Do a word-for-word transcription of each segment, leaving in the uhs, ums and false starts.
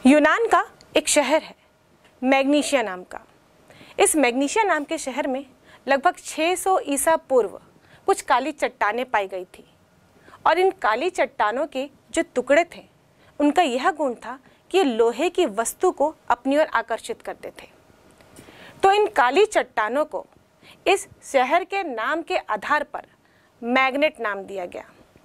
यूनान का एक शहर है मैग्नीशिया नाम का। इस मैग्नीशिया नाम के शहर में लगभग छह सौ ईसा पूर्व कुछ काली चट्टानें पाई गई थी और इन काली चट्टानों के जो टुकड़े थे उनका यह गुण था कि ये लोहे की वस्तु को अपनी ओर आकर्षित करते थे। तो इन काली चट्टानों को इस शहर के नाम के आधार पर मैग्नेट नाम दिया गया।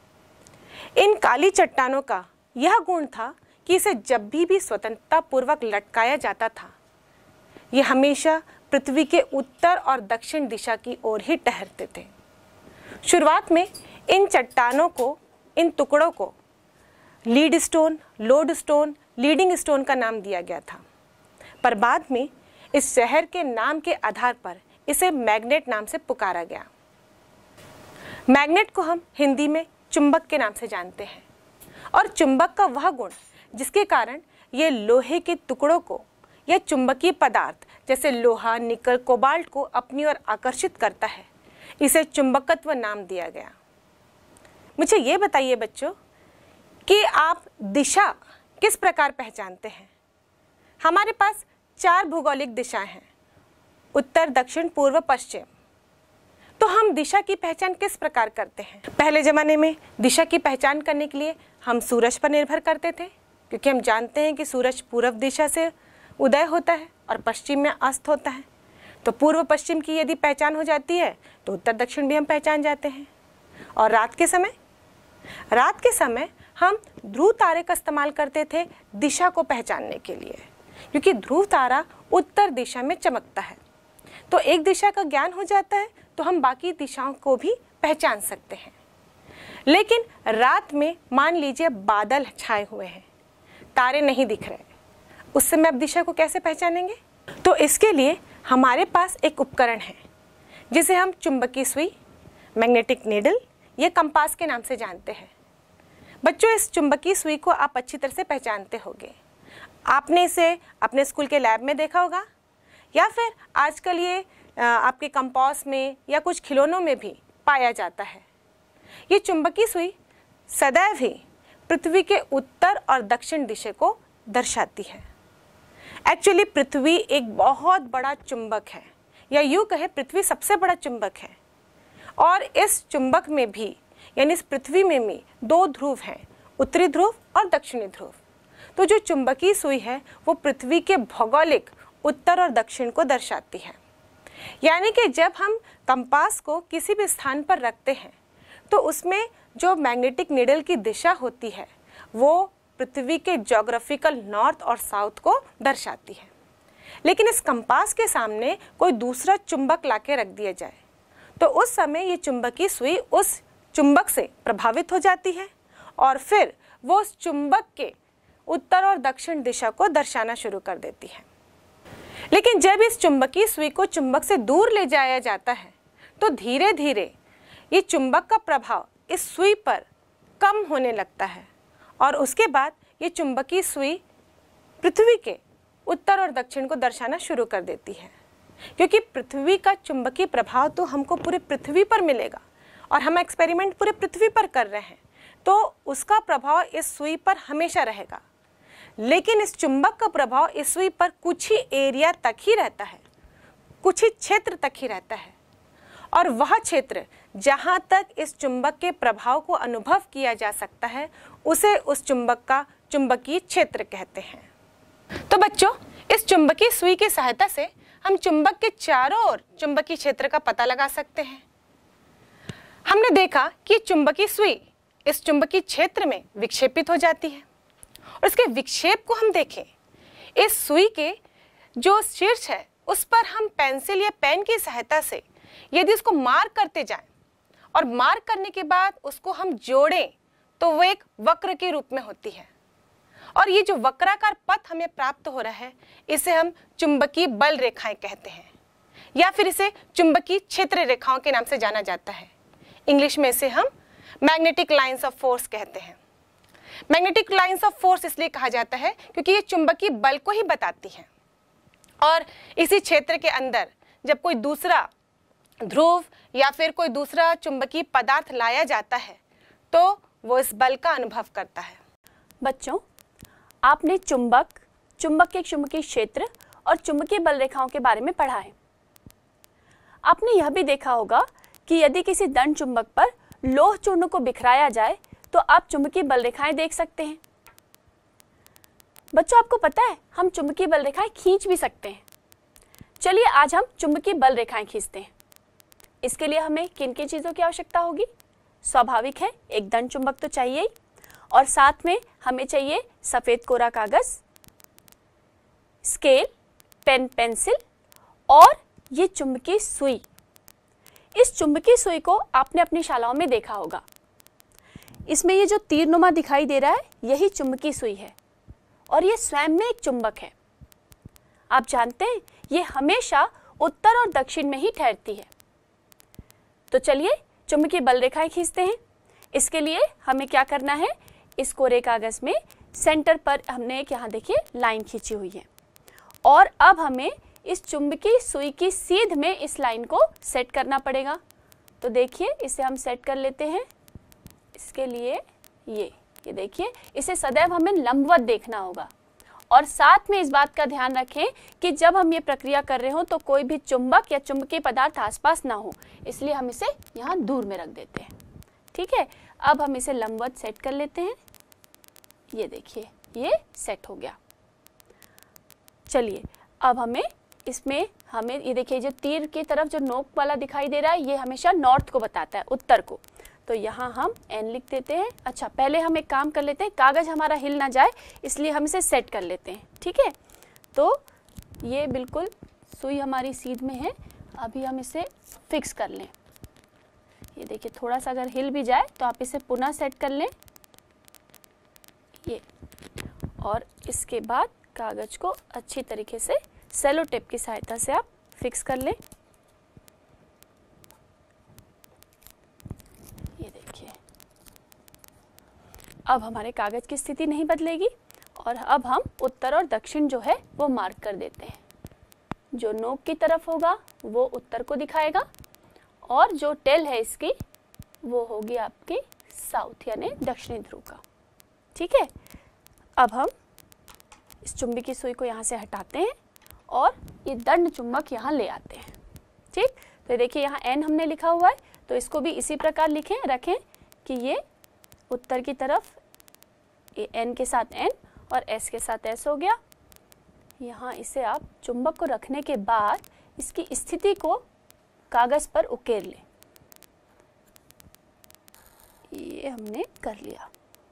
इन काली चट्टानों का यह गुण था कि इसे जब भी भी स्वतंत्रता पूर्वक लटकाया जाता था ये हमेशा पृथ्वी के उत्तर और दक्षिण दिशा की ओर ही ठहरते थे। शुरुआत में इन चट्टानों को, इन टुकड़ों को lead stone, load stone, leading stone का नाम दिया गया था, पर बाद में इस शहर के नाम के आधार पर इसे मैग्नेट नाम से पुकारा गया। मैग्नेट को हम हिंदी में चुंबक के नाम से जानते हैं और चुंबक का वह गुण जिसके कारण ये लोहे के टुकड़ों को या चुंबकीय पदार्थ जैसे लोहा, निकल, कोबाल्ट को अपनी ओर आकर्षित करता है, इसे चुंबकत्व नाम दिया गया। मुझे ये बताइए बच्चों कि आप दिशा किस प्रकार पहचानते हैं? हमारे पास चार भौगोलिक दिशाएं हैं, उत्तर, दक्षिण, पूर्व, पश्चिम। तो हम दिशा की पहचान किस प्रकार करते हैं? पहले ज़माने में दिशा की पहचान करने के लिए हम सूरज पर निर्भर करते थे, क्योंकि हम जानते हैं कि सूरज पूर्व दिशा से उदय होता है और पश्चिम में अस्त होता है। तो पूर्व पश्चिम की यदि पहचान हो जाती है तो उत्तर दक्षिण भी हम पहचान जाते हैं। और रात के समय रात के समय हम ध्रुव तारे का इस्तेमाल करते थे दिशा को पहचानने के लिए, क्योंकि ध्रुव तारा उत्तर दिशा में चमकता है। तो एक दिशा का ज्ञान हो जाता है तो हम बाकी दिशाओं को भी पहचान सकते हैं। लेकिन रात में मान लीजिए बादल छाए हुए हैं, तारे नहीं दिख रहे, उस समय आप दिशा को कैसे पहचानेंगे? तो इसके लिए हमारे पास एक उपकरण है जिसे हम चुंबकीय सुई, मैग्नेटिक नीडल या कंपास के नाम से जानते हैं। बच्चों, इस चुंबकीय सुई को आप अच्छी तरह से पहचानते होंगे। आपने इसे अपने स्कूल के लैब में देखा होगा या फिर आजकल ये आपके कंपास में या कुछ खिलौनों में भी पाया जाता है। ये चुंबकीय सुई सदैव ही पृथ्वी के उत्तर और दक्षिण दिशा को दर्शाती है। एक्चुअली पृथ्वी एक बहुत बड़ा चुंबक है, या यूँ कहे पृथ्वी सबसे बड़ा चुंबक है। और इस चुंबक में भी यानी इस पृथ्वी में भी दो ध्रुव हैं, उत्तरी ध्रुव और दक्षिणी ध्रुव। तो जो चुंबकीय सुई है वो पृथ्वी के भौगोलिक उत्तर और दक्षिण को दर्शाती है। यानी कि जब हम कंपास को किसी भी स्थान पर रखते हैं तो उसमें जो मैग्नेटिक नीडल की दिशा होती है वो पृथ्वी के ज्योग्राफिकल नॉर्थ और साउथ को दर्शाती है। लेकिन इस कंपास के सामने कोई दूसरा चुंबक लाके रख दिया जाए तो उस समय ये चुंबकीय सुई उस चुंबक से प्रभावित हो जाती है और फिर वो उस चुंबक के उत्तर और दक्षिण दिशा को दर्शाना शुरू कर देती है। लेकिन जब इस चुंबकीय सुई को चुंबक से दूर ले जाया जाता है तो धीरे धीरे ये चुंबक का प्रभाव इस सुई पर कम होने लगता है और उसके बाद ये चुंबकीय सुई पृथ्वी के उत्तर और दक्षिण को दर्शाना शुरू कर देती है। क्योंकि पृथ्वी का चुंबकीय प्रभाव तो हमको पूरे पृथ्वी पर मिलेगा और हम एक्सपेरिमेंट पूरे पृथ्वी पर कर रहे हैं, तो उसका प्रभाव इस सुई पर हमेशा रहेगा। लेकिन इस चुंबक का प्रभाव इस सुई पर कुछ ही एरिया तक ही रहता है, कुछ ही क्षेत्र तक ही रहता है। और वह क्षेत्र जहाँ तक इस चुंबक के प्रभाव को अनुभव किया जा सकता है उसे उस चुंबक का चुंबकीय क्षेत्र कहते हैं। तो बच्चों, इस चुंबकीय सुई की सहायता से हम चुंबक के चारों ओर चुंबकीय क्षेत्र का पता लगा सकते हैं। हमने देखा कि चुंबकीय सुई इस चुंबकीय क्षेत्र में विक्षेपित हो जाती है और इसके विक्षेप को हम देखें, इस सुई के जो शीर्ष है उस पर हम पेंसिल या पेन की सहायता से यदि उसको मार्क करते जाएं और मार्क करने के बाद उसको हम जोड़ें तो वो एक वक्र के रूप में होती है। और ये जो वक्राकार पथ हमें प्राप्त हो रहा है इसे हम चुंबकीय बल रेखाएं कहते हैं या फिर इसे चुंबकीय क्षेत्र रेखाओं के नाम से जाना जाता है। इंग्लिश में इसे हम मैग्नेटिक लाइंस ऑफ फोर्स कहते हैं। मैग्नेटिक लाइंस ऑफ फोर्स इसलिए कहा जाता है क्योंकि ये चुंबकीय बल को ही बताती हैं। और इसी क्षेत्र के अंदर जब कोई दूसरा ध्रुव या फिर कोई दूसरा चुंबकीय पदार्थ लाया जाता है तो वो इस बल का अनुभव करता है। बच्चों, आपने चुंबक चुंबक के चुंबकीय क्षेत्र और चुंबकीय बल रेखाओं के बारे में पढ़ा है। आपने यह भी देखा होगा कि यदि किसी दंड चुंबक पर लौह चूर्ण को बिखराया जाए तो आप चुंबकीय बल रेखाएं देख सकते हैं। बच्चों, आपको पता है हम चुंबकीय बल रेखाएं खींच भी सकते हैं। चलिए आज हम चुंबकीय बल रेखाएं खींचते हैं। इसके लिए हमें किन किन चीजों की आवश्यकता होगी? स्वाभाविक है, एक दंड चुंबक तो चाहिए ही, और साथ में हमें चाहिए सफेद कोरा कागज, स्केल, पेन, पेंसिल और ये चुंबकीय सुई। इस चुंबकीय सुई को आपने अपनी शालाओं में देखा होगा। इसमें ये जो तीरनुमा दिखाई दे रहा है यही चुंबकीय सुई है और ये स्वयं में एक चुंबक है। आप जानते हैं ये हमेशा उत्तर और दक्षिण में ही ठहरती है। तो चलिए चुंबकीय बल रेखाएं खींचते हैं। इसके लिए हमें क्या करना है, इस कोरे कागज में सेंटर पर हमने एक यहाँ देखिए लाइन खींची हुई है और अब हमें इस चुंबकीय सुई की सीध में इस लाइन को सेट करना पड़ेगा। तो देखिए इसे हम सेट कर लेते हैं। इसके लिए ये ये देखिए, इसे सदैव हमें लंबवत देखना होगा और साथ में इस बात का ध्यान रखें कि जब हम ये प्रक्रिया कर रहे हो तो कोई भी चुंबक या चुंबकीय पदार्थ आसपास ना हो, इसलिए हम इसे यहाँ दूर में रख देते हैं। ठीक है, अब हम इसे लंबवत सेट कर लेते हैं। ये देखिए ये सेट हो गया। चलिए अब हमें इसमें हमें ये देखिए जो तीर की तरफ जो नोक वाला दिखाई दे रहा है ये हमेशा नॉर्थ को बताता है, उत्तर को। तो यहाँ हम एन लिख देते हैं। अच्छा, पहले हम एक काम कर लेते हैं, कागज हमारा हिल ना जाए इसलिए हम इसे सेट कर लेते हैं। ठीक है, तो ये बिल्कुल सुई हमारी सीध में है। अभी हम इसे फिक्स कर लें। ये देखिए थोड़ा सा अगर हिल भी जाए तो आप इसे पुनः सेट कर लें ये, और इसके बाद कागज को अच्छी तरीके से सेलो टेप की सहायता से आप फिक्स कर लें। ये देखिए अब हमारे कागज की स्थिति नहीं बदलेगी और अब हम उत्तर और दक्षिण जो है वो मार्क कर देते हैं। जो नोक की तरफ होगा वो उत्तर को दिखाएगा और जो टेल है इसकी वो होगी आपकी साउथ यानी दक्षिणी ध्रुव का। ठीक है, अब हम इस चुंबकीय सुई को यहाँ से हटाते हैं और ये दंड चुंबक यहाँ ले आते हैं। ठीक, तो देखिए यहाँ एन हमने लिखा हुआ है तो इसको भी इसी प्रकार लिखें रखें कि ये उत्तर की तरफ ये एन के साथ एन और एस के साथ एस हो गया। यहाँ इसे आप चुंबक को रखने के बाद इसकी स्थिति को कागज पर उकेर लें। ये हमने कर लिया।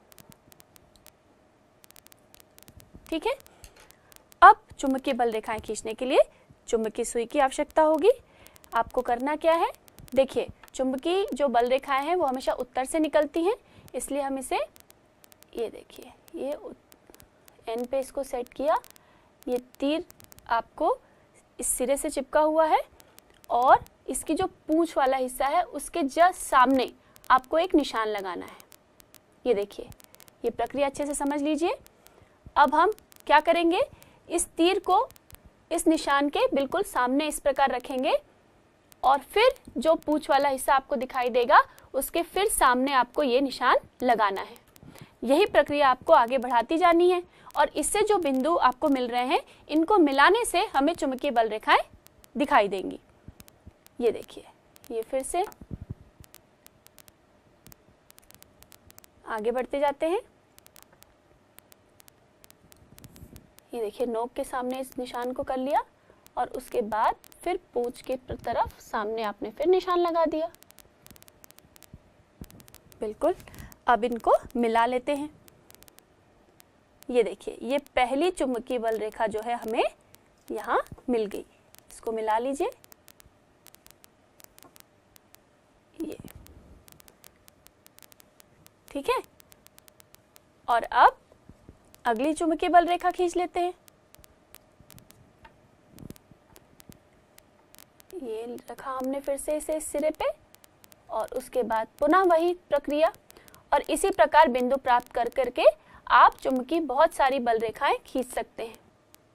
ठीक है, अब चुंबकीय बल रेखाएं खींचने के लिए चुंबकीय सुई की आवश्यकता होगी। आपको करना क्या है, देखिए चुंबकीय जो बल रेखाएं हैं वो हमेशा उत्तर से निकलती हैं, इसलिए हम इसे ये देखिए ये एन पे इसको सेट किया। ये तीर आपको इस सिरे से चिपका हुआ है और इसकी जो पूंछ वाला हिस्सा है उसके जस्ट सामने आपको एक निशान लगाना है। ये देखिए ये प्रक्रिया अच्छे से समझ लीजिए। अब हम क्या करेंगे, इस तीर को इस निशान के बिल्कुल सामने इस प्रकार रखेंगे और फिर जो पूंछ वाला हिस्सा आपको दिखाई देगा उसके फिर सामने आपको ये निशान लगाना है। यही प्रक्रिया आपको आगे बढ़ाती जानी है और इससे जो बिंदु आपको मिल रहे हैं इनको मिलाने से हमें चुंबकीय बल रेखाएं दिखाई देंगी। ये देखिए ये फिर से आगे बढ़ते जाते हैं। ये देखिए नोक के सामने इस निशान को कर लिया और उसके बाद फिर पूंछ की तरफ सामने आपने फिर निशान लगा दिया। बिल्कुल, अब इनको मिला लेते हैं। ये देखिए ये पहली चुंबकीय बल रेखा जो है हमें यहाँ मिल गई। इसको मिला लीजिए। ये ठीक है, और अब अगली चुंबकीय बल रेखा खींच लेते हैं। ये रखा हमने फिर से इसे इस सिरे पे और उसके बाद पुनः वही प्रक्रिया और इसी प्रकार बिंदु प्राप्त कर करके आप चुंबकीय बहुत सारी बल रेखाएं खींच सकते हैं।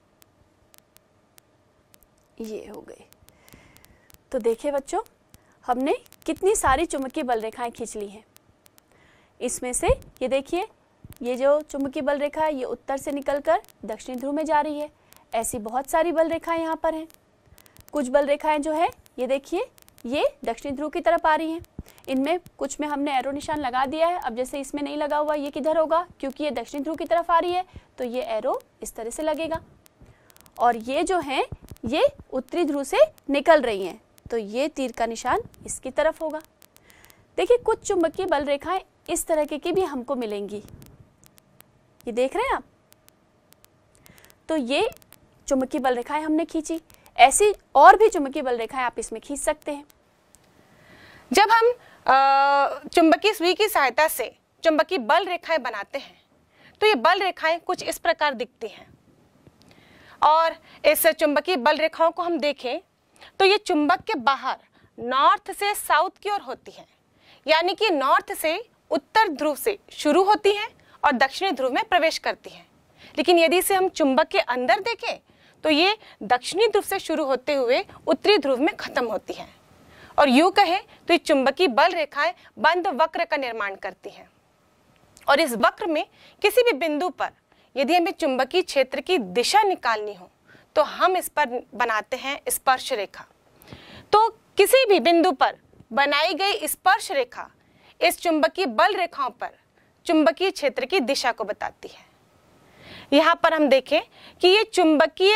ये हो गई। तो देखिए बच्चों, हमने कितनी सारी चुंबकीय बल रेखाएं खींच ली हैं। इसमें से ये देखिए ये जो चुंबकीय बल रेखा है ये उत्तर से निकलकर दक्षिणी ध्रुव में जा रही है। ऐसी बहुत सारी बल रेखाएं यहाँ पर हैं। कुछ बल रेखाएं जो है ये देखिए ये दक्षिणी ध्रुव की तरफ आ रही हैं। इनमें कुछ में हमने एरो निशान लगा दिया है। अब जैसे इसमें नहीं लगा हुआ, ये किधर होगा, क्योंकि ये दक्षिणी ध्रुव की तरफ आ रही है तो ये एरो इस तरह से लगेगा। और ये जो हैं ये उत्तरी ध्रुव से निकल रही हैं तो ये तीर का निशान इसकी तरफ होगा। देखिए कुछ चुंबकीय बल रेखाएं इस तरह की भी हमको मिलेंगी, ये देख रहे हैं आप। तो ये चुंबकीय बल रेखाएं हमने खींची। ऐसी और भी चुंबकीय बल रेखाएं आप इसमें खींच सकते हैं। जब हम चुंबकीय सुई की सहायता से चुंबकीय बल रेखाएं बनाते हैं तो ये बल रेखाएं कुछ इस प्रकार दिखती हैं। और इस चुंबकीय बल रेखाओं को हम देखें तो ये चुंबक के बाहर नॉर्थ से साउथ की ओर होती हैं, यानी कि नॉर्थ से उत्तर ध्रुव से शुरू होती हैं और दक्षिणी ध्रुव में प्रवेश करती हैं। लेकिन यदि इसे हम चुंबक के अंदर देखें तो ये दक्षिणी ध्रुव से शुरू होते हुए उत्तरी ध्रुव में खत्म होती हैं। और यूं कहें तो ये चुंबकीय बल रेखाएं बंद वक्र का निर्माण करती हैं। और इस वक्र में किसी भी बिंदु पर यदि हमें चुंबकीय क्षेत्र की दिशा निकालनी हो तो हम इस पर बनाते हैं स्पर्श रेखा। तो किसी भी बिंदु पर बनाई गई स्पर्श रेखा इस चुंबकीय बल रेखाओं पर चुंबकीय क्षेत्र की दिशा को बताती है। यहाँ पर हम देखें कि ये चुंबकीय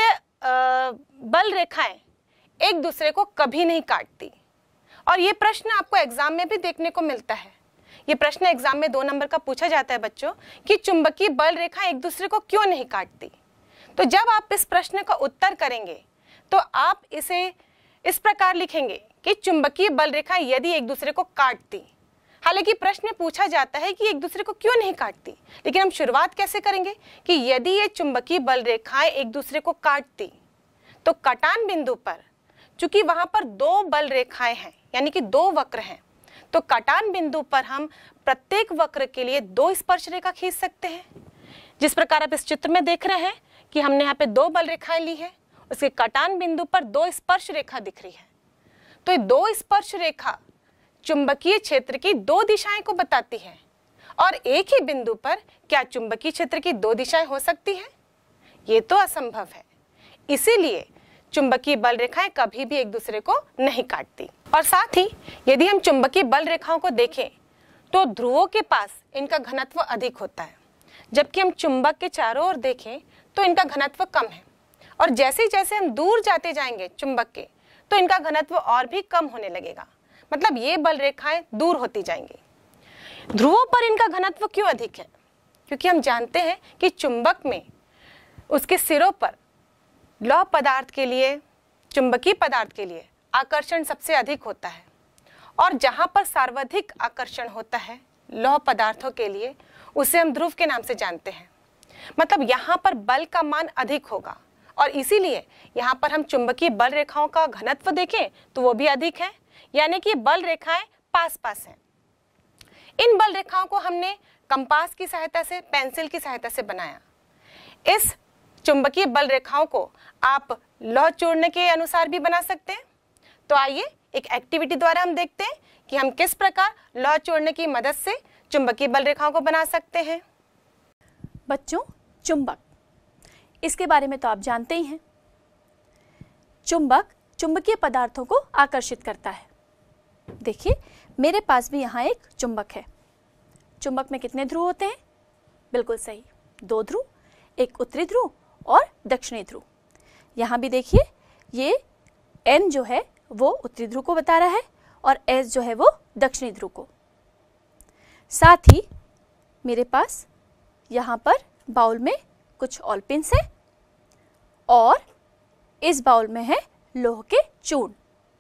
बल रेखाएं एक दूसरे को कभी नहीं काटती। और ये प्रश्न आपको एग्जाम में भी देखने को मिलता है। ये प्रश्न एग्जाम में दो नंबर का पूछा जाता है बच्चों कि चुंबकीय बल रेखा एक दूसरे को क्यों नहीं काटती। तो जब आप इस प्रश्न का उत्तर करेंगे तो आप इसे इस प्रकार लिखेंगे कि चुंबकीय बल रेखा यदि एक दूसरे को काटती। हालांकि प्रश्न में पूछा जाता है कि एक दूसरे को क्यों नहीं काटती, लेकिन हम शुरुआत कैसे करेंगे कि यदि ये चुंबकीय बल रेखाएं एक दूसरे को काटती तो कटान बिंदु पर, चूंकि वहां पर दो बल रेखाएं हैं यानी कि दो वक्र हैं, तो कटान बिंदु पर हम प्रत्येक वक्र के लिए दो स्पर्श रेखा खींच सकते हैं। जिस प्रकार आप इस चित्र में देख रहे हैं कि हमने यहाँ पे दो बल रेखाएं ली है, उसके कटान बिंदु पर दो स्पर्श रेखा दिख रही है। तो ये दो स्पर्श रेखा चुंबकीय क्षेत्र की दो दिशाएं को बताती है। और एक ही बिंदु पर क्या चुंबकीय क्षेत्र की दो दिशाएं हो सकती हैं? ये तो असंभव है। इसीलिए चुंबकीय बल रेखाएं कभी भी एक दूसरे को नहीं काटती। और साथ ही यदि हम चुंबकीय बल रेखाओं को देखें तो ध्रुवों के पास इनका घनत्व अधिक होता है, जबकि हम चुंबक के चारों ओर देखें तो इनका घनत्व कम है। और जैसे जैसे हम दूर जाते जाएंगे चुंबक के तो इनका घनत्व और भी कम होने लगेगा, मतलब ये बल रेखाएं दूर होती जाएंगी। ध्रुवों पर इनका घनत्व क्यों अधिक है? क्योंकि हम जानते हैं कि चुंबक में उसके सिरों पर लौह पदार्थ के लिए, चुंबकीय पदार्थ के लिए आकर्षण सबसे अधिक होता है। और जहां पर सर्वाधिक आकर्षण होता है लौह पदार्थों के लिए, उसे हम ध्रुव के नाम से जानते हैं। मतलब यहाँ पर बल का मान अधिक होगा और इसीलिए यहाँ पर हम चुंबकीय बल रेखाओं का घनत्व देखें तो वो भी अधिक है, यानी कि बल रेखाएं पास पास हैं। इन बल रेखाओं को हमने कंपास की सहायता से, पेंसिल की सहायता से बनाया। इस चुंबकीय बल रेखाओं को आप लौह चूर्ण के अनुसार भी बना सकते हैं। तो आइए एक एक्टिविटी द्वारा हम देखते हैं कि हम किस प्रकार लौह चूर्ण की मदद से चुंबकीय बल रेखाओं को बना सकते हैं। बच्चों, चुंबक, इसके बारे में तो आप जानते ही हैं। चुंबक चुंबकीय पदार्थों को आकर्षित करता है। देखिए मेरे पास भी यहाँ एक चुंबक है। चुंबक में कितने ध्रुव होते हैं? बिल्कुल सही, दो ध्रुव, एक उत्तरी ध्रुव और दक्षिणी ध्रुव। यहाँ भी देखिए ये N जो है वो उत्तरी ध्रुव को बता रहा है और S जो है वो दक्षिणी ध्रुव को। साथ ही मेरे पास यहाँ पर बाउल में कुछ ऑल पिन्स हैं और इस बाउल में है लोह के चूर्ण।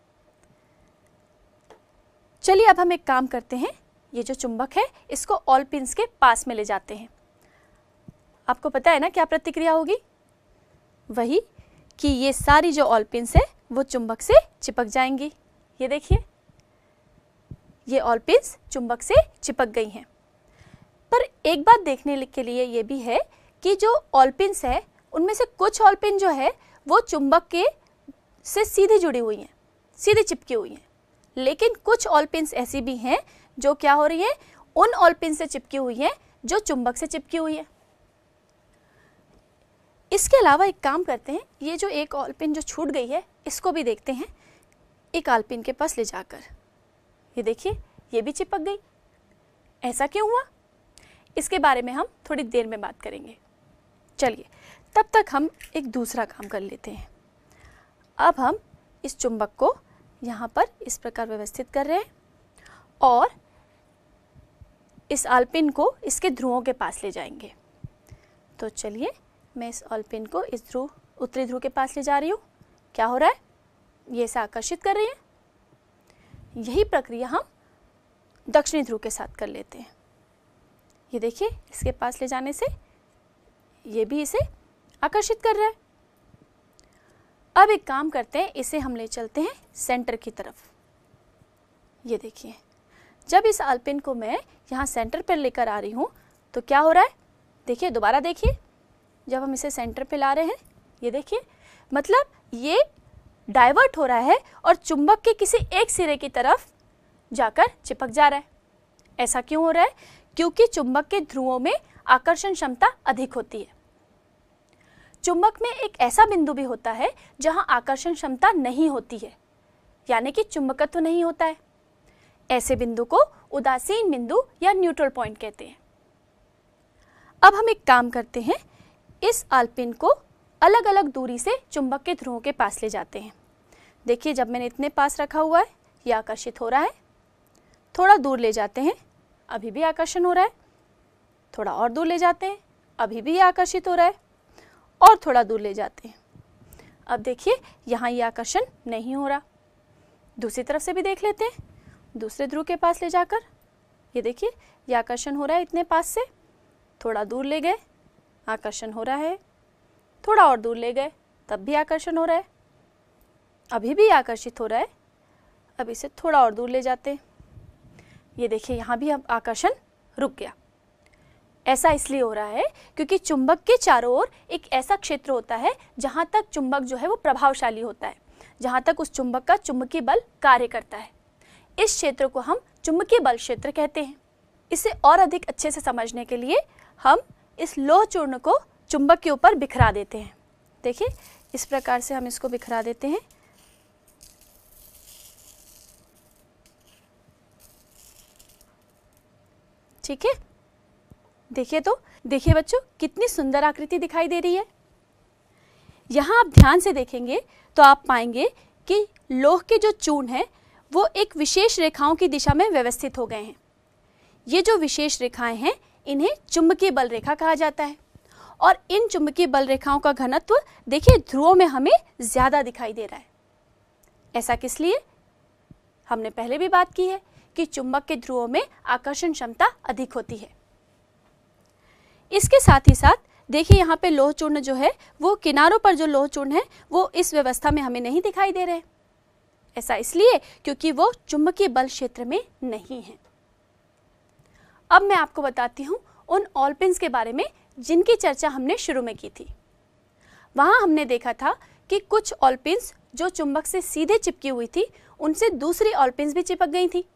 चलिए अब हम एक काम करते हैं, ये जो चुंबक है इसको ऑल पिन्स के पास में ले जाते हैं। आपको पता है ना क्या प्रतिक्रिया होगी? वही कि ये सारी जो ऑल पिन्स है वो चुंबक से चिपक जाएंगी। ये देखिए ये ऑल पिन्स चुंबक से चिपक गई हैं। पर एक बात देखने के लिए ये भी है कि जो ऑल पिन्स है उनमें से कुछ ऑल पिन जो है वो चुंबक के से सीधे जुड़ी हुई हैं, सीधे चिपकी हुई हैं। लेकिन कुछ ऑल पिन्स ऐसी भी हैं जो क्या हो रही हैं, उन ऑल पिन से चिपकी हुई हैं जो चुंबक से चिपकी हुई है। इसके अलावा एक काम करते हैं, ये जो एक ऑलपिन जो छूट गई है इसको भी देखते हैं एक ऑलपिन के पास ले जाकर। ये देखिए, ये भी चिपक गई। ऐसा क्यों हुआ, इसके बारे में हम थोड़ी देर में बात करेंगे। चलिए, तब तक हम एक दूसरा काम कर लेते हैं। अब हम इस चुंबक को यहाँ पर इस प्रकार व्यवस्थित कर रहे हैं और इस ऑलपिन को इसके ध्रुवों के पास ले जाएंगे। तो चलिए, मैं इस ऑलपिन को इस ध्रुव उत्तरी ध्रुव के पास ले जा रही हूँ। क्या हो रहा है, ये इसे आकर्षित कर रही है। यही प्रक्रिया हम दक्षिणी ध्रुव के साथ कर लेते हैं। ये देखिए, इसके पास ले जाने से ये भी इसे आकर्षित कर रहा है। अब एक काम करते हैं, इसे हम ले चलते हैं सेंटर की तरफ। ये देखिए, जब इस ऑलपिन को मैं यहाँ सेंटर पर लेकर आ रही हूँ तो क्या हो रहा है, देखिए, दोबारा देखिए, जब हम इसे सेंटर पे ला रहे हैं, ये देखिए, मतलब ये डाइवर्ट हो रहा है और चुंबक के किसी एक सिरे की तरफ जाकर चिपक जा रहा है। ऐसा क्यों हो रहा है, क्योंकि चुंबक के ध्रुवों में आकर्षण क्षमता अधिक होती है। चुंबक में एक ऐसा बिंदु भी होता है जहां आकर्षण क्षमता नहीं होती है, यानी कि चुंबकत्व नहीं होता है। ऐसे बिंदु को उदासीन बिंदु या न्यूट्रल पॉइंट कहते हैं। अब हम एक काम करते हैं, इस ऑलपिन को अलग अलग दूरी से चुंबक के ध्रुवों के पास ले जाते हैं। देखिए, जब मैंने इतने पास रखा हुआ है, यह आकर्षित हो रहा है। थोड़ा दूर ले जाते हैं, अभी भी आकर्षण हो रहा है। थोड़ा और दूर ले जाते हैं, अभी भी आकर्षित हो रहा है। और थोड़ा दूर ले जाते हैं, अब देखिए, यहाँ ये आकर्षण नहीं हो रहा। दूसरी तरफ से भी देख लेते हैं, दूसरे ध्रुव के पास ले जाकर। ये देखिए, ये आकर्षण हो रहा है इतने पास से। थोड़ा दूर ले गए, आकर्षण हो रहा है। थोड़ा और दूर ले गए, तब भी आकर्षण हो रहा है। अभी भी आकर्षित हो रहा है। अब इसे थोड़ा और दूर ले जाते हैं। ये देखिए, यहाँ भी अब आकर्षण रुक गया। ऐसा इसलिए हो रहा है क्योंकि चुंबक के चारों ओर एक ऐसा क्षेत्र होता है जहाँ तक चुंबक जो है वो प्रभावशाली होता है, जहाँ तक उस चुंबक का चुंबकीय बल कार्य करता है। इस क्षेत्र को हम चुंबकीय बल क्षेत्र कहते हैं। इसे और अधिक अच्छे से समझने के लिए हम इस लौह चूर्ण को चुंबक के ऊपर बिखरा देते हैं। देखिए, इस प्रकार से हम इसको बिखरा देते हैं। ठीक है, देखिए, तो देखिए बच्चों, कितनी सुंदर आकृति दिखाई दे रही है। यहाँ आप ध्यान से देखेंगे तो आप पाएंगे कि लौह के जो चूर्ण हैं वो एक विशेष रेखाओं की दिशा में व्यवस्थित हो गए हैं। ये जो विशेष रेखाएं हैं, इन्हें चुंबकीय बल रेखा कहा जाता है। और इन चुंबकीय बल रेखाओं का घनत्व देखिए ध्रुवों में हमें ज्यादा दिखाई दे रहा है। ऐसा किस लिए, हमने पहले भी बात की है कि चुंबक के ध्रुवों में आकर्षण क्षमता अधिक होती है। इसके साथ ही साथ देखिए, यहाँ पे लौह चूर्ण जो है वो किनारों पर जो लौह चूर्ण है वो इस व्यवस्था में हमें नहीं दिखाई दे रहे। ऐसा इसलिए क्योंकि वो चुंबकीय बल क्षेत्र में नहीं है। अब मैं आपको बताती हूँ उन ऑलपिन्स के बारे में जिनकी चर्चा हमने शुरू में की थी। वहां हमने देखा था कि कुछ ऑलपिन्स जो चुंबक से सीधे चिपकी हुई थी, उनसे दूसरी ऑलपिन्स भी चिपक गई थी।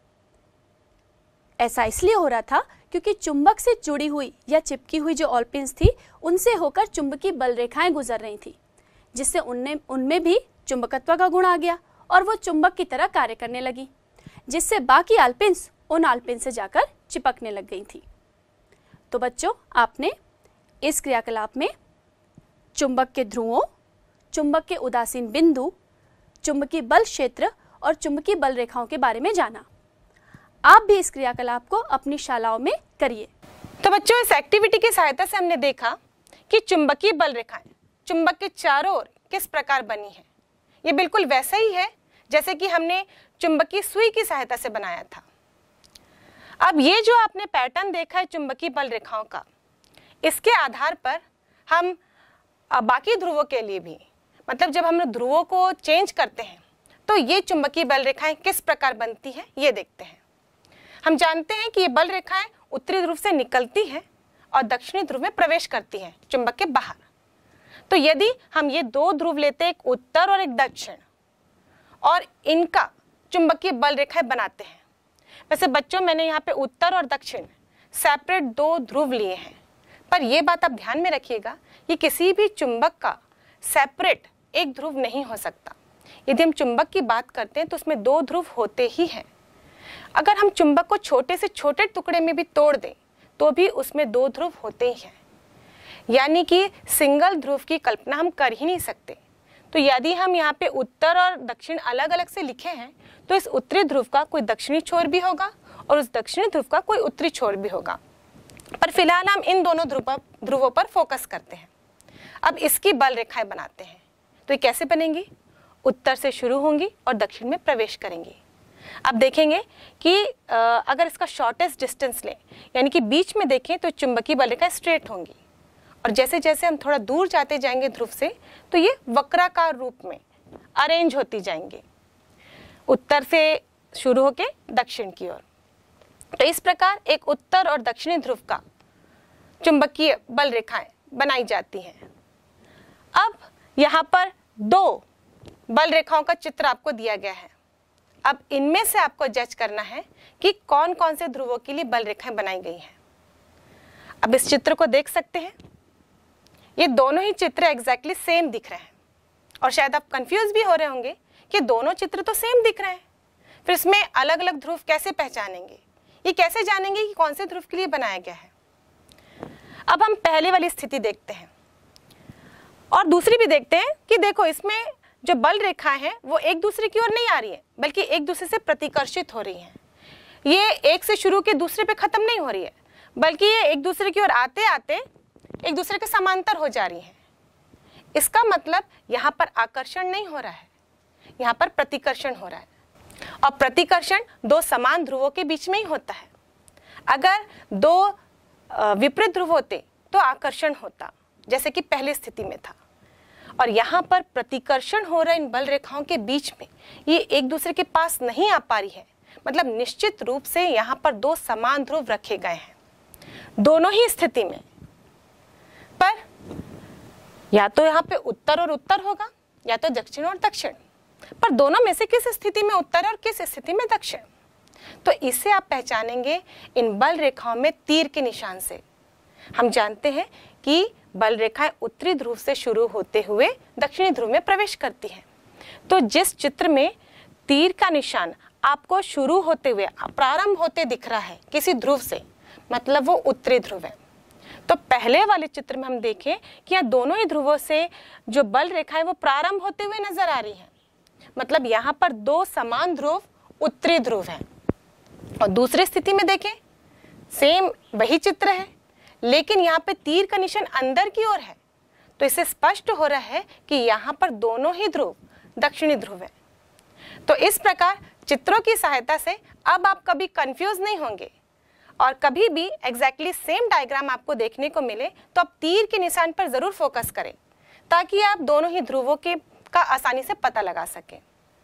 ऐसा इसलिए हो रहा था क्योंकि चुंबक से जुड़ी हुई या चिपकी हुई जो ऑलपिन्स थी, उनसे होकर चुंबकीय बल रेखाएं गुजर रही थी, जिससे उनने उनमें भी चुंबकत्व का गुण आ गया और वो चुंबक की तरह कार्य करने लगी, जिससे बाकी ऑलपिन्स उन ऑलपिन से जाकर चिपकने लग गई थी। तो बच्चों, आपने इस क्रियाकलाप में चुंबक के ध्रुवों, चुंबक के उदासीन बिंदु, चुंबकीय बल क्षेत्र और चुंबकीय बल रेखाओं के बारे में जाना। आप भी इस क्रियाकलाप को अपनी शालाओं में करिए। तो बच्चों, इस एक्टिविटी की सहायता से हमने देखा कि चुंबकीय बल रेखाएं चुंबक के चारों ओर किस प्रकार बनी है। ये बिल्कुल वैसा ही है जैसे कि हमने चुंबकीय सुई की सहायता से बनाया था। अब ये जो आपने पैटर्न देखा है चुंबकीय बल रेखाओं का, इसके आधार पर हम बाकी ध्रुवों के लिए भी, मतलब जब हम ध्रुवों को चेंज करते हैं तो ये चुंबकीय बल रेखाएं किस प्रकार बनती है ये देखते हैं। हम जानते हैं कि ये बल रेखाएं उत्तरी ध्रुव से निकलती हैं और दक्षिणी ध्रुव में प्रवेश करती हैं चुंबक के बाहर। तो यदि हम ये दो ध्रुव लेते हैं, एक उत्तर और एक दक्षिण, और इनका चुंबकीय बल रेखाएं बनाते हैं। वैसे बच्चों, मैंने यहाँ पे उत्तर और दक्षिण सेपरेट दो ध्रुव लिए हैं, पर यह बात आप ध्यान में रखिएगा कि किसी भी चुंबक का सेपरेट एक ध्रुव नहीं हो सकता। यदि हम चुंबक की बात करते हैं तो उसमें दो ध्रुव होते ही हैं। अगर हम चुंबक को छोटे से छोटे टुकड़े में भी तोड़ दें तो भी उसमें दो ध्रुव होते ही हैं, यानी कि सिंगल ध्रुव की कल्पना हम कर ही नहीं सकते। तो यदि हम यहाँ पे उत्तर और दक्षिण अलग अलग से लिखे हैं तो इस उत्तरी ध्रुव का कोई दक्षिणी छोर भी होगा और उस दक्षिणी ध्रुव का कोई उत्तरी छोर भी होगा, पर फिलहाल हम इन दोनों ध्रुव ध्रुवों पर फोकस करते हैं। अब इसकी बल रेखाएं बनाते हैं। तो ये कैसे बनेंगी? उत्तर से शुरू होंगी और दक्षिण में प्रवेश करेंगी। अब देखेंगे कि अगर इसका शॉर्टेस्ट डिस्टेंस लें, यानी कि बीच में देखें, तो चुंबकीय बल रेखाएं स्ट्रेट होंगी और जैसे जैसे हम थोड़ा दूर जाते जाएंगे ध्रुव से तो ये वक्राकार रूप में अरेंज होती जाएंगे, उत्तर से शुरू होके दक्षिण की ओर। तो इस प्रकार एक उत्तर और दक्षिणी ध्रुव का चुंबकीय बल रेखाएं बनाई जाती हैं। अब यहाँ पर दो बल रेखाओं का चित्र आपको दिया गया है। अब इनमें से आपको जज करना है कि कौन कौन से ध्रुवों के लिए बल रेखाएं बनाई गई हैं। अब इस चित्र को देख सकते हैं, ये दोनों ही चित्र एग्जैक्टली सेम दिख रहे हैं और शायद आप कंफ्यूज भी हो रहे होंगे कि दोनों चित्र तो सेम दिख रहे हैं, फिर इसमें अलग अलग ध्रुव कैसे पहचानेंगे, ये कैसे जानेंगे कि कौन से ध्रुव के लिए बनाया गया है। अब हम पहले वाली स्थिति देखते हैं और दूसरी भी देखते हैं कि देखो इसमें जो बल रेखाएं हैं वो एक दूसरे की ओर नहीं आ रही है, बल्कि एक दूसरे से प्रतिकर्षित हो रही हैं। ये एक से शुरू के दूसरे पे खत्म नहीं हो रही है, बल्कि ये एक दूसरे की ओर आते आते एक दूसरे के समांतर हो जा रही हैं। इसका मतलब यहाँ पर आकर्षण नहीं हो रहा है, यहाँ पर प्रतिकर्षण हो रहा है। और प्रतिकर्षण दो समान ध्रुवों के बीच में ही होता है। अगर दो विपरीत ध्रुव होते तो आकर्षण होता, जैसे कि पहली स्थिति में था। और यहाँ पर प्रतिकर्षण हो रहा है इन बल रेखाओं के बीच में, ये एक दूसरे के पास नहीं आ पा रही है। मतलब निश्चित रूप से यहाँ पर दो समान ध्रुव रखे गए हैं दोनों ही स्थिति में, पर या तो यहाँ पे उत्तर और उत्तर होगा या तो दक्षिण और दक्षिण, पर दोनों में से किस स्थिति में उत्तर और किस स्थिति में दक्षिण। तो इसे आप पहचानेंगे इन बल रेखाओं में तीर के निशान से। हम जानते हैं कि बल रेखाएं उत्तरी ध्रुव से शुरू होते हुए दक्षिणी ध्रुव में प्रवेश करती हैं। तो जिस चित्र में तीर का निशान आपको शुरू होते हुए प्रारंभ होते दिख रहा है किसी ध्रुव से, मतलब वो उत्तरी ध्रुव है। तो पहले वाले चित्र में हम देखें कि यहाँ दोनों ही ध्रुवों से जो बल रेखाएं वो प्रारंभ होते हुए नजर आ रही हैं, मतलब यहाँ पर दो समान ध्रुव उत्तरी ध्रुव है। और दूसरी स्थिति में देखें सेम वही चित्र है, लेकिन यहाँ पे तीर का निशान अंदर की ओर है, तो इससे स्पष्ट हो रहा है कि यहाँ पर दोनों ही ध्रुव दक्षिणी ध्रुव है। तो इस प्रकार चित्रों की सहायता से अब आप कभी कंफ्यूज नहीं होंगे और कभी भी एग्जैक्टली सेम डायग्राम आपको देखने को मिले तो आप तीर के निशान पर जरूर फोकस करें, ताकि आप दोनों ही ध्रुवों के का आसानी से पता लगा सकें।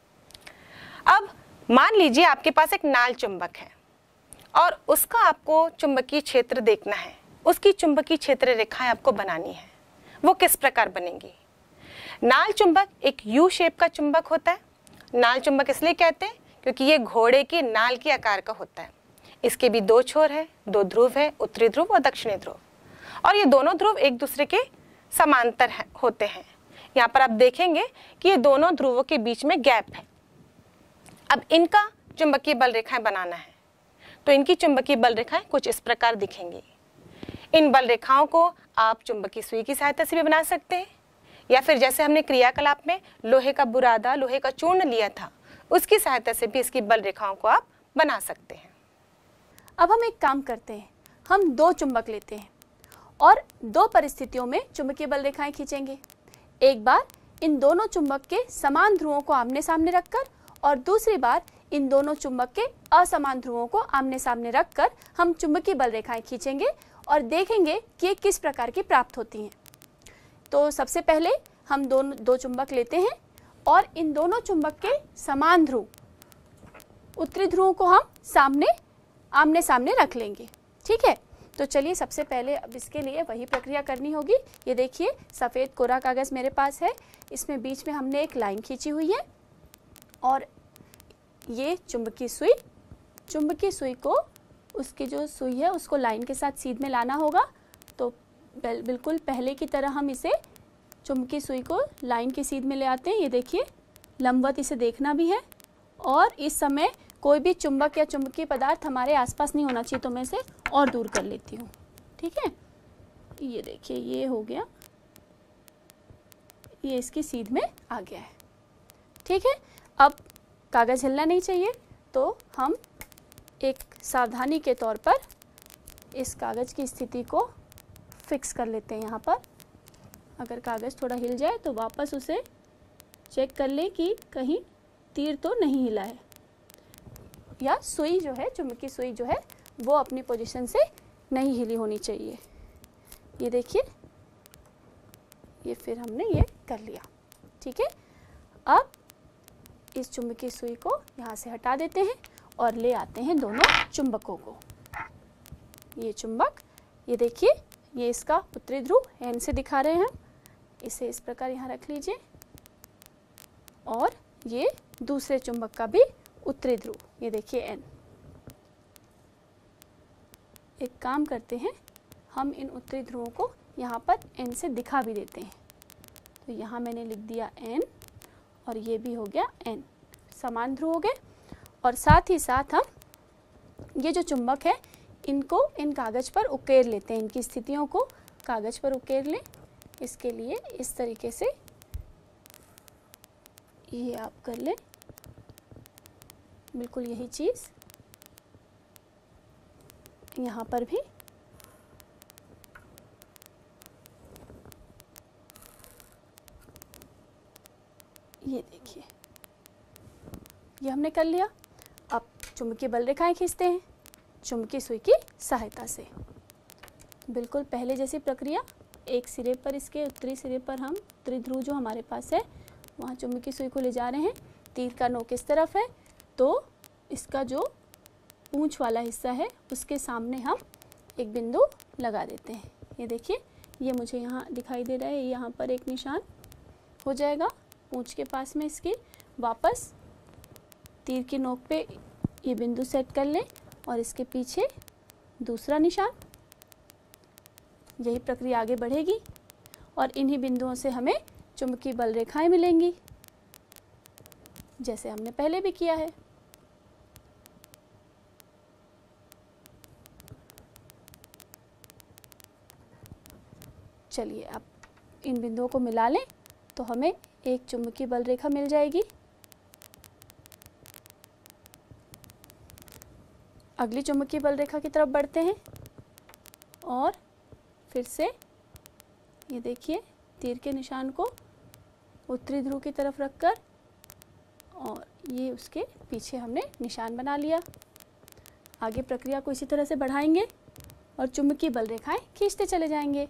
अब मान लीजिए आपके पास एक नाल चुंबक है और उसका आपको चुंबकीय क्षेत्र देखना है, उसकी चुंबकीय क्षेत्र रेखाएं आपको बनानी है। वो किस प्रकार बनेंगी? नाल चुंबक एक यू शेप का चुंबक होता है। नाल चुंबक इसलिए कहते हैं क्योंकि ये घोड़े की नाल के आकार का होता है। इसके भी दो छोर है, दो ध्रुव है, उत्तरी ध्रुव और दक्षिणी ध्रुव, और ये दोनों ध्रुव एक दूसरे के समांतर है, होते हैं। यहाँ पर आप देखेंगे कि ये दोनों ध्रुवों के बीच में गैप है। अब इनका चुंबकीय बल रेखाएं बनाना है, तो इनकी चुंबकीय बल रेखाएं कुछ इस प्रकार दिखेंगी। इन बल रेखाओं को आप चुंबकीय सुई की सहायता से भी बना सकते हैं, या फिर जैसे हमने क्रियाकलाप में लोहे का बुरादा, लोहे का चूर्ण लिया था, उसकी सहायता से भी इसकी बल रेखाओं को आप बना सकते हैं। अब हम एक काम करते हैं, हम दो चुंबक लेते हैं और दो परिस्थितियों में चुंबकीय बल रेखाएं खींचेंगे। एक बार इन दोनों चुंबक के समान ध्रुवों को आमने सामने रखकर और दूसरी बार इन दोनों चुंबक के असमान ध्रुवों को आमने सामने रखकर हम चुंबकीय बल रेखाएं खींचेंगे और देखेंगे कि ये किस प्रकार की प्राप्त होती हैं। तो सबसे पहले हम दोनों दो चुंबक लेते हैं और इन दोनों चुंबक के समान ध्रुव उत्तरी ध्रुवों को हम सामने आमने सामने रख लेंगे। ठीक है, तो चलिए सबसे पहले अब इसके लिए वही प्रक्रिया करनी होगी। ये देखिए सफ़ेद कोरा कागज़ मेरे पास है, इसमें बीच में हमने एक लाइन खींची हुई है और ये चुंबकीय सुई चुंबकीय सुई को उसकी जो सुई है उसको लाइन के साथ सीध में लाना होगा। तो बिल्कुल पहले की तरह हम इसे चुंबकीय सुई को लाइन की सीध में ले आते हैं। ये देखिए लंबवत इसे देखना भी है और इस समय कोई भी चुंबक या चुंबकीय पदार्थ हमारे आसपास नहीं होना चाहिए, तो मैं इसे और दूर कर लेती हूँ। ठीक है, ये देखिए ये हो गया, ये इसकी सीध में आ गया है। ठीक है, अब कागज़ हिलना नहीं चाहिए, तो हम एक सावधानी के तौर पर इस कागज़ की स्थिति को फिक्स कर लेते हैं। यहाँ पर अगर कागज़ थोड़ा हिल जाए तो वापस उसे चेक कर लें कि कहीं तीर तो नहीं हिला है या सुई जो है, चुंबकीय सुई जो है वो अपनी पोजीशन से नहीं हिली होनी चाहिए। ये देखिए, ये फिर हमने ये कर लिया। ठीक है, अब इस चुंबकीय सुई को यहाँ से हटा देते हैं और ले आते हैं दोनों चुंबकों को। ये चुंबक, ये देखिए ये इसका उत्तरी ध्रुव एन से दिखा रहे हैं हम, इसे इस प्रकार यहाँ रख लीजिए। और ये दूसरे चुंबक का भी उत्तरी ध्रुव, ये देखिए एन। एक काम करते हैं, हम इन उत्तरी ध्रुवों को यहाँ पर एन से दिखा भी देते हैं। तो यहाँ मैंने लिख दिया एन और ये भी हो गया एन, समान ध्रुव हो गए। और साथ ही साथ हम ये जो चुंबक है इनको इन कागज़ पर उकेर लेते हैं, इनकी स्थितियों को कागज़ पर उकेर लें। इसके लिए इस तरीके से ये आप कर लें, बिल्कुल यही चीज़ यहाँ पर भी। ये देखिए ये हमने कर लिया। अब चुंबकीय बल रेखाएं खींचते हैं चुंबकीय सुई की सहायता से। बिल्कुल पहले जैसी प्रक्रिया, एक सिरे पर, इसके उत्तरी सिरे पर हम उत्तरी ध्रुव जो हमारे पास है वहाँ चुंबकीय सुई को ले जा रहे हैं। तीर का नोक इस तरफ है, तो इसका जो पूंछ वाला हिस्सा है उसके सामने हम एक बिंदु लगा देते हैं। ये देखिए ये मुझे यहाँ दिखाई दे रहा है, यहाँ पर एक निशान हो जाएगा पूंछ के पास में इसके। वापस तीर की नोक पे ये बिंदु सेट कर लें और इसके पीछे दूसरा निशान। यही प्रक्रिया आगे बढ़ेगी और इन्हीं बिंदुओं से हमें चुंबकीय बल रेखाएं मिलेंगी, जैसे हमने पहले भी किया है। चलिए अब इन बिंदुओं को मिला लें तो हमें एक चुंबकीय बल रेखा मिल जाएगी। अगली चुंबकीय बल रेखा की तरफ बढ़ते हैं और फिर से ये देखिए तीर के निशान को उत्तरी ध्रुव की तरफ रखकर और ये उसके पीछे हमने निशान बना लिया। आगे प्रक्रिया को इसी तरह से बढ़ाएंगे और चुंबकीय बल रेखाएं खींचते चले जाएंगे।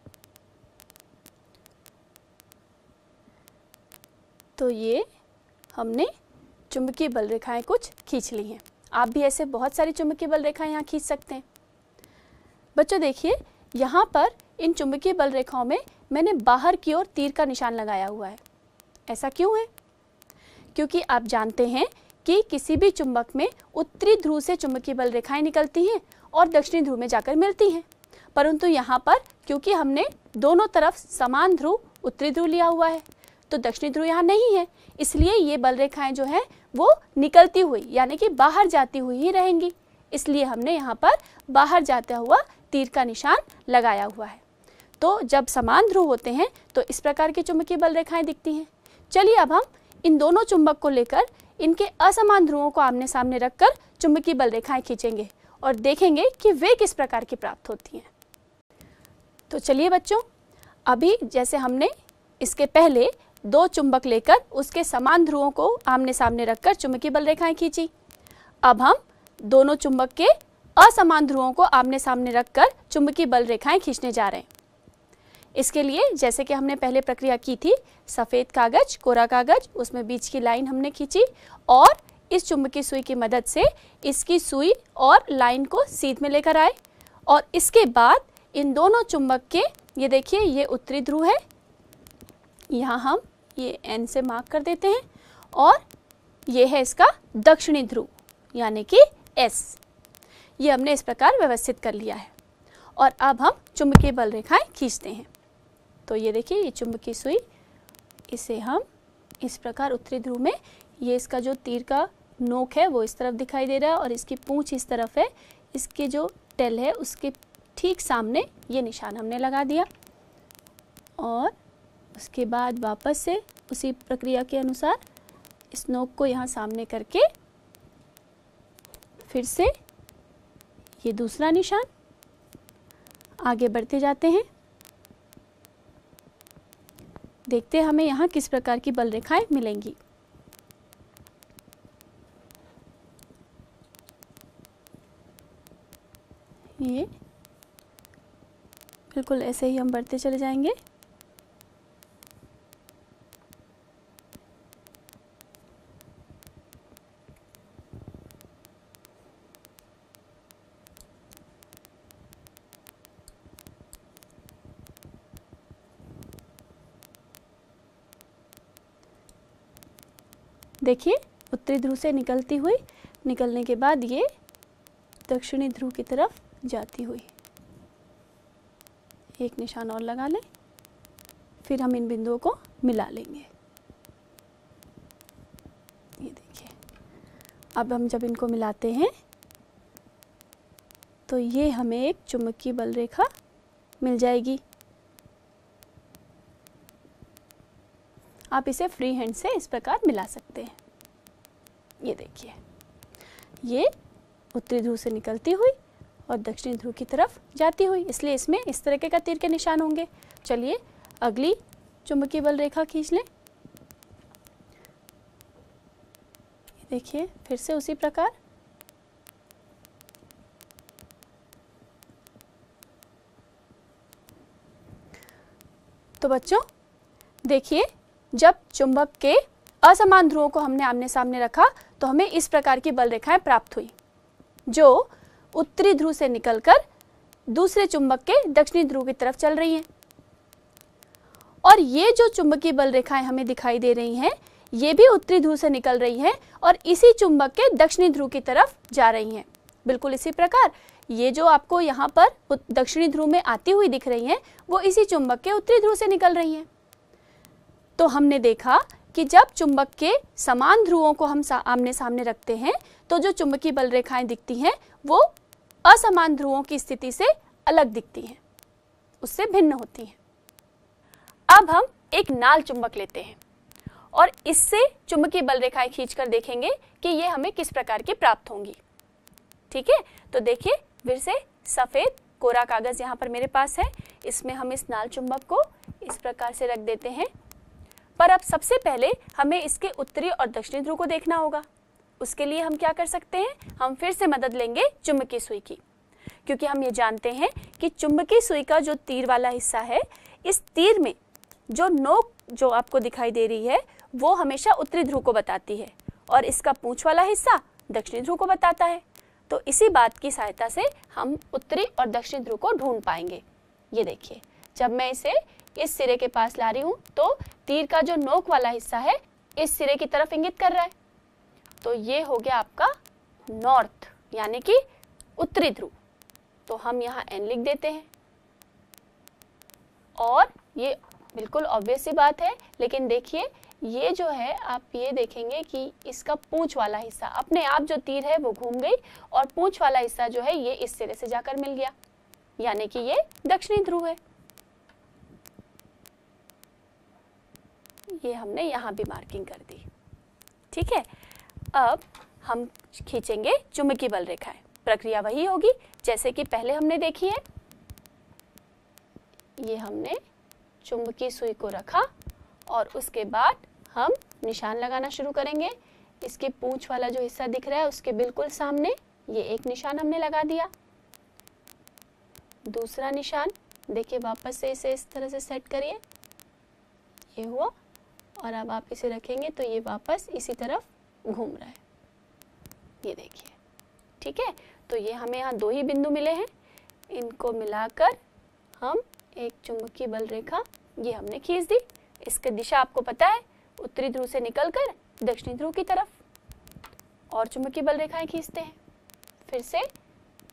तो ये हमने चुंबकीय बल रेखाएं कुछ खींच ली हैं। आप भी ऐसे बहुत सारी चुंबकीय बल रेखाएं यहाँ खींच सकते हैं। बच्चों देखिए यहाँ पर इन चुंबकीय बल रेखाओं में मैंने बाहर की ओर तीर का निशान लगाया हुआ है। ऐसा क्यों है? क्योंकि आप जानते हैं कि किसी भी चुंबक में उत्तरी ध्रुव से चुंबकीय बल रेखाएं निकलती हैं और दक्षिणी ध्रुव में जाकर मिलती हैं, परंतु यहाँ पर क्योंकि हमने दोनों तरफ समान ध्रुव उत्तरी ध्रुव लिया हुआ है तो दक्षिणी ध्रुव यहाँ नहीं है, इसलिए ये बल रेखाएं जो हैं वो निकलती हुई यानी कि बाहर जाती हुई ही रहेंगी। इसलिए हमने यहाँ पर बाहर जाता हुआ तीर का निशान लगाया हुआ है। तो जब समान ध्रुव होते हैं तो इस प्रकार की चुंबकीय बल रेखाएं दिखती हैं। चलिए अब हम इन दोनों चुंबक को लेकर इनके असमान ध्रुवों को आमने सामने रखकर चुंबकीय बल रेखाएं खींचेंगे और देखेंगे कि वे किस प्रकार की प्राप्त होती हैं। तो चलिए बच्चों, अभी जैसे हमने इसके पहले दो चुंबक लेकर उसके समान ध्रुवों को आमने सामने रखकर चुंबकीय बल रेखाएं खींची, अब हम दोनों चुंबक के असमान ध्रुवों को आमने सामने रखकर चुंबकीय बल रेखाएं खींचने जा रहे हैं। इसके लिए जैसे कि हमने पहले प्रक्रिया की थी, सफ़ेद कागज, कोरा कागज, उसमें बीच की लाइन हमने खींची और इस चुंबकीय सुई की मदद से इसकी सुई और लाइन को सीध में लेकर आए और इसके बाद इन दोनों चुंबक के, ये देखिए ये उत्तरी ध्रुव है, यहाँ हम ये एन से मार्क कर देते हैं और ये है इसका दक्षिणी ध्रुव यानी कि एस। ये हमने इस प्रकार व्यवस्थित कर लिया है। और अब हम चुंबकीय बल रेखाएं खींचते हैं। तो ये देखिए, ये चुंबकीय सुई, इसे हम इस प्रकार उत्तरी ध्रुव में, ये इसका जो तीर का नोक है वो इस तरफ दिखाई दे रहा है और इसकी पूंछ इस तरफ है। इसके जो टेल है उसके ठीक सामने ये निशान हमने लगा दिया और उसके बाद वापस से उसी प्रक्रिया के अनुसार इस नोक को यहाँ सामने करके फिर से ये दूसरा निशान, आगे बढ़ते जाते हैं। देखते हैं हमें यहाँ किस प्रकार की बल रेखाएं मिलेंगी। ये बिल्कुल ऐसे ही हम बढ़ते चले जाएंगे। देखिए, उत्तरी ध्रुव से निकलती हुई, निकलने के बाद ये दक्षिणी ध्रुव की तरफ जाती हुई। एक निशान और लगा लें, फिर हम इन बिंदुओं को मिला लेंगे। ये देखिए, अब हम जब इनको मिलाते हैं तो ये हमें एक चुंबकीय बल रेखा मिल जाएगी। आप इसे फ्री हैंड से इस प्रकार मिला सकते हैं। ये देखिए, ये उत्तरी ध्रुव से निकलती हुई और दक्षिणी ध्रुव की तरफ जाती हुई, इसलिए इसमें इस तरह के तीर के निशान होंगे। चलिए अगली चुंबकीय बल रेखा खींच लें। ये देखिए, फिर से उसी प्रकार। तो बच्चों देखिए, जब चुंबक के असमान ध्रुवों को हमने आमने सामने रखा तो हमें इस प्रकार की बल रेखाएं प्राप्त हुई, जो उत्तरी ध्रुव से निकलकर दूसरे चुंबक के दक्षिणी ध्रुव की तरफ चल रही हैं। और ये जो चुंबकीय बल रेखाएं हमें दिखाई दे रही हैं, ये भी उत्तरी ध्रुव से निकल रही हैं और इसी चुंबक के दक्षिणी ध्रुव की तरफ जा रही हैं। बिल्कुल इसी प्रकार ये जो आपको यहाँ पर दक्षिणी ध्रुव में आती हुई दिख रही हैं, वो इसी चुंबक के उत्तरी ध्रुव से निकल रही हैं। तो हमने देखा कि जब चुंबक के समान ध्रुवों को हम सा, आमने सामने रखते हैं तो जो चुंबकीय बल रेखाएं दिखती हैं वो असमान ध्रुवों की स्थिति से अलग दिखती हैं, उससे भिन्न होती हैं। अब हम एक नाल चुंबक लेते हैं और इससे चुंबकीय बल रेखाएं खींचकर देखेंगे कि ये हमें किस प्रकार की प्राप्त होंगी। ठीक है, तो देखिए, फिर से सफेद कोरा कागज यहाँ पर मेरे पास है, इसमें हम इस नाल चुंबक को इस प्रकार से रख देते हैं। पर अब सबसे पहले हमें इसके उत्तरी और दक्षिणी ध्रुव को देखना होगा। उसके लिए हम क्या कर सकते हैं, हम फिर से मदद लेंगे चुंबकीय सुई की, क्योंकि हम ये जानते हैं कि चुंबकीय सुई का जो तीर वाला हिस्सा है, इस तीर में जो नोक जो आपको दिखाई दे रही है वो हमेशा उत्तरी ध्रुव को बताती है और इसका पूंछ वाला हिस्सा दक्षिणी ध्रुव को बताता है। तो इसी बात की सहायता से हम उत्तरी और दक्षिणी ध्रुव को ढूंढ पाएंगे। ये देखिए, जब मैं इसे इस सिरे के पास ला रही हूँ तो तीर का जो नोक वाला हिस्सा है इस सिरे की तरफ इंगित कर रहा है, तो ये हो गया आपका नॉर्थ यानी कि उत्तरी ध्रुव। तो हम यहाँ एन लिख देते हैं और ये बिल्कुल ऑब्वियस सी बात है, लेकिन देखिए ये जो है आप ये देखेंगे कि इसका पूंछ वाला हिस्सा अपने आप जो तीर है वो घूम गई और पूंछ वाला हिस्सा जो है ये इस सिरे से जाकर मिल गया, यानी कि ये दक्षिणी ध्रुव है। ये हमने यहाँ भी मार्किंग कर दी। ठीक है, अब हम खींचेंगे चुंबकीय बल रेखाएं। प्रक्रिया वही होगी जैसे कि पहले हमने देखी है। ये हमने चुंबकीय सुई को रखा और उसके बाद हम निशान लगाना शुरू करेंगे। इसके पूंछ वाला जो हिस्सा दिख रहा है उसके बिल्कुल सामने ये एक निशान हमने लगा दिया। दूसरा निशान देखिए, वापस से इसे इस तरह से सेट करिए, ये हुआ। और अब आप इसे रखेंगे तो ये वापस इसी तरफ घूम रहा है, ये देखिए। ठीक है, तो ये हमें यहाँ दो ही बिंदु मिले हैं, इनको मिलाकर हम एक चुंबकीय बल रेखा ये हमने खींच दी। इसकी दिशा आपको पता है, उत्तरी ध्रुव से निकलकर दक्षिणी ध्रुव की तरफ। और चुंबकीय बल रेखाएं खींचते हैं। फिर से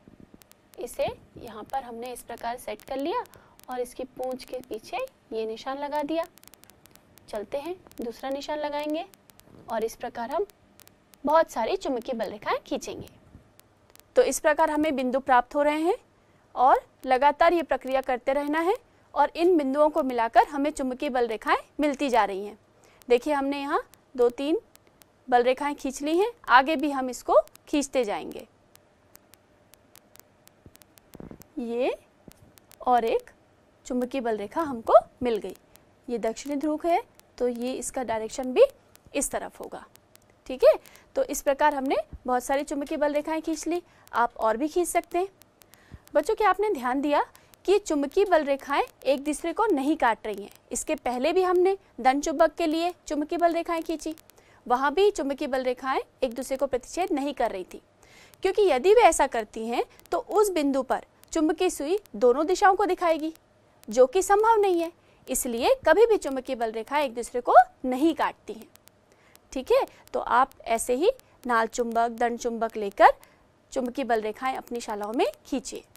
इसे यहाँ पर हमने इस प्रकार सेट कर लिया और इसकी पूंछ के पीछे ये निशान लगा दिया। चलते हैं, दूसरा निशान लगाएंगे और इस प्रकार हम बहुत सारी चुंबकीय बल रेखाएं खींचेंगे। तो इस प्रकार हमें बिंदु प्राप्त हो रहे हैं और लगातार ये प्रक्रिया करते रहना है और इन बिंदुओं को मिलाकर हमें चुंबकीय बल रेखाएं मिलती जा रही हैं। देखिए हमने यहाँ दो तीन बल रेखाएं खींच ली हैं, आगे भी हम इसको खींचते जाएंगे। ये और एक चुंबकीय बल रेखा हमको मिल गई। ये दक्षिणी ध्रुव है तो ये इसका डायरेक्शन भी इस तरफ होगा। ठीक है, तो इस प्रकार हमने बहुत सारी चुंबकीय बल रेखाएं खींच ली। आप और भी खींच सकते हैं। बच्चों क्या आपने ध्यान दिया कि चुंबकीय बल रेखाएं एक दूसरे को नहीं काट रही हैं। इसके पहले भी हमने दंड चुंबक के लिए चुंबकीय बल रेखाएं खींची, वहां भी चुंबकीय बल रेखाएं एक दूसरे को प्रतिच्छेद नहीं कर रही थी, क्योंकि यदि वे ऐसा करती हैं तो उस बिंदु पर चुंबकीय सुई दोनों दिशाओं को दिखाएगी, जो कि संभव नहीं है। इसलिए कभी भी चुंबकीय बल रेखाएं एक दूसरे को नहीं काटती हैं। ठीक है, तो आप ऐसे ही नाल चुंबक, दंड चुंबक लेकर चुंबकीय बल रेखाएं अपनी शालाओं में खींचिए।